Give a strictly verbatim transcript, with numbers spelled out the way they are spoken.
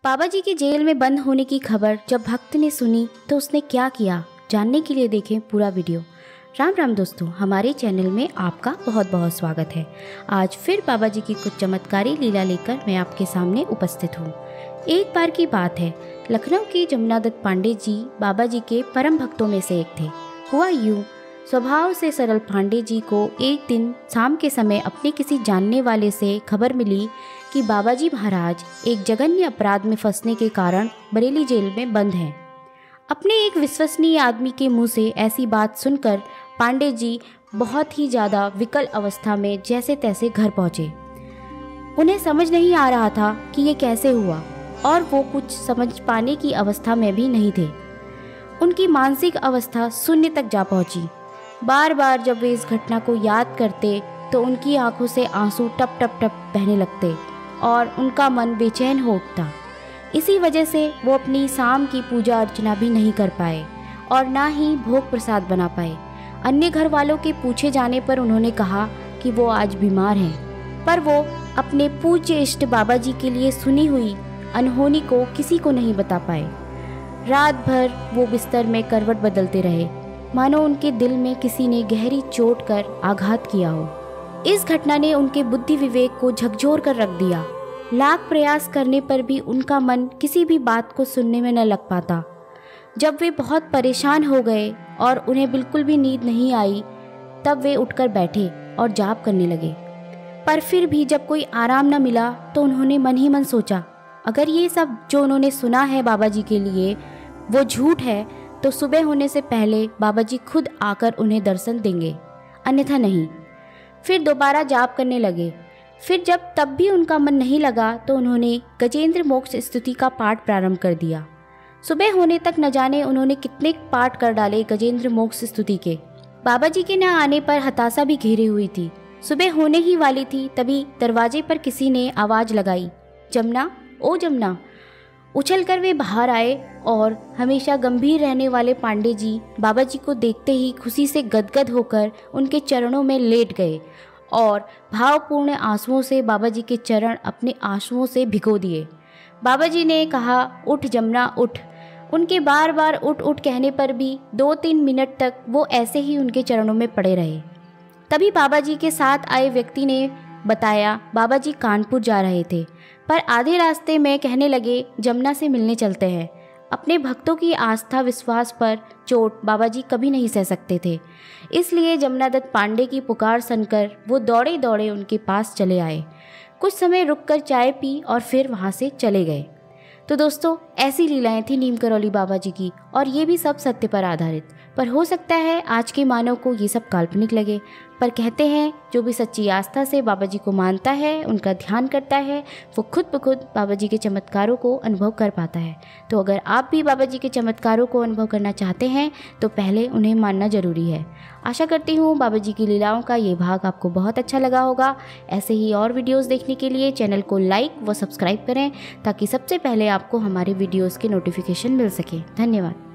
बाबा जी की जेल में बंद होने की खबर जब भक्त ने सुनी तो उसने क्या किया, जानने के लिए देखें पूरा वीडियो। राम राम दोस्तों, हमारे चैनल में आपका बहुत बहुत स्वागत है। आज फिर बाबा जी की कुछ चमत्कारी लीला लेकर मैं आपके सामने उपस्थित हूँ। एक बार की बात है, लखनऊ के जमुनादत्त पांडे जी बाबा जी के परम भक्तों में से एक थे। हुआ यूँ, स्वभाव से सरल पांडे जी को एक दिन शाम के समय अपने किसी जानने वाले से खबर मिली कि बाबा जी महाराज एक जघन्य अपराध में फंसने के कारण बरेली जेल में बंद हैं। अपने एक विश्वसनीय आदमी के मुंह से ऐसी बात सुनकर पांडे जी बहुत ही ज़्यादा विकल अवस्था में जैसे तैसे घर पहुँचे। उन्हें समझ नहीं आ रहा था कि ये कैसे हुआ और वो कुछ समझ पाने की अवस्था में भी नहीं थे। उनकी मानसिक अवस्था शून्य तक जा पहुँची। बार बार जब वे इस घटना को याद करते तो उनकी आंखों से आंसू टप टप टप बहने लगते और उनका मन बेचैन हो उठता। इसी वजह से वो अपनी शाम की पूजा अर्चना भी नहीं कर पाए और ना ही भोग प्रसाद बना पाए। अन्य घर वालों के पूछे जाने पर उन्होंने कहा कि वो आज बीमार हैं, पर वो अपने पूज्य इष्ट बाबा जी के लिए सुनी हुई अनहोनी को किसी को नहीं बता पाए। रात भर वो बिस्तर में करवट बदलते रहे, मानो उनके दिल में किसी ने गहरी चोट कर आघात किया हो। इस घटना ने उनके बुद्धि विवेक को झकझोर कर रख दिया। लाख प्रयास करने पर भी उनका मन किसी भी बात को सुनने में न लग पाता। जब वे बहुत परेशान हो गए और उन्हें बिल्कुल भी नींद नहीं आई, तब वे उठकर बैठे और जाप करने लगे। पर फिर भी जब कोई आराम न मिला तो उन्होंने मन ही मन सोचा, अगर ये सब जो उन्होंने सुना है बाबा जी के लिए वो झूठ है तो सुबह होने से पहले बाबा जी खुद आकर उन्हें दर्शन देंगे, अन्यथा नहीं। फिर दोबारा जाप करने लगे। फिर जब तब भी उनका मन नहीं लगा तो उन्होंने गजेंद्र मोक्ष स्तुति का पाठ प्रारंभ कर दिया। सुबह होने तक न जाने उन्होंने कितने पाठ कर डाले गजेंद्र मोक्ष स्तुति के। बाबा जी के न आने पर हताशा भी घेरे हुई थी। सुबह होने ही वाली थी, तभी दरवाजे पर किसी ने आवाज़ लगाई, जमुना, ओ जमुना। उछलकर वे बाहर आए और हमेशा गंभीर रहने वाले पांडे जी बाबा जी को देखते ही खुशी से गदगद होकर उनके चरणों में लेट गए और भावपूर्ण आंसुओं से बाबा जी के चरण अपने आंसुओं से भिगो दिए। बाबा जी ने कहा, उठ जमुना उठ। उनके बार बार उठ उठ कहने पर भी दो तीन मिनट तक वो ऐसे ही उनके चरणों में पड़े रहे। तभी बाबा जी के साथ आए व्यक्ति ने बताया, बाबा जी कानपुर जा रहे थे, पर आधे रास्ते में कहने लगे, जमुना से मिलने चलते हैं। अपने भक्तों की आस्था विश्वास पर चोट बाबा जी कभी नहीं सह सकते थे, इसलिए जमुनादत्त पांडे की पुकार सुनकर वो दौड़े दौड़े उनके पास चले आए। कुछ समय रुककर चाय पी और फिर वहाँ से चले गए। तो दोस्तों, ऐसी लीलाएं थी नीम करौली बाबा जी की, और ये भी सब सत्य पर आधारित। पर हो सकता है आज के मानव को ये सब काल्पनिक लगे, पर कहते हैं जो भी सच्ची आस्था से बाबा जी को मानता है, उनका ध्यान करता है, वो खुद ब खुद बाबा जी के चमत्कारों को अनुभव कर पाता है। तो अगर आप भी बाबा जी के चमत्कारों को अनुभव करना चाहते हैं तो पहले उन्हें मानना जरूरी है। आशा करती हूँ बाबा जी की लीलाओं का ये भाग आपको बहुत अच्छा लगा होगा। ऐसे ही और वीडियोज़ देखने के लिए चैनल को लाइक व सब्सक्राइब करें ताकि सबसे पहले आपको हमारे वीडियोज़ के नोटिफिकेशन मिल सके। धन्यवाद।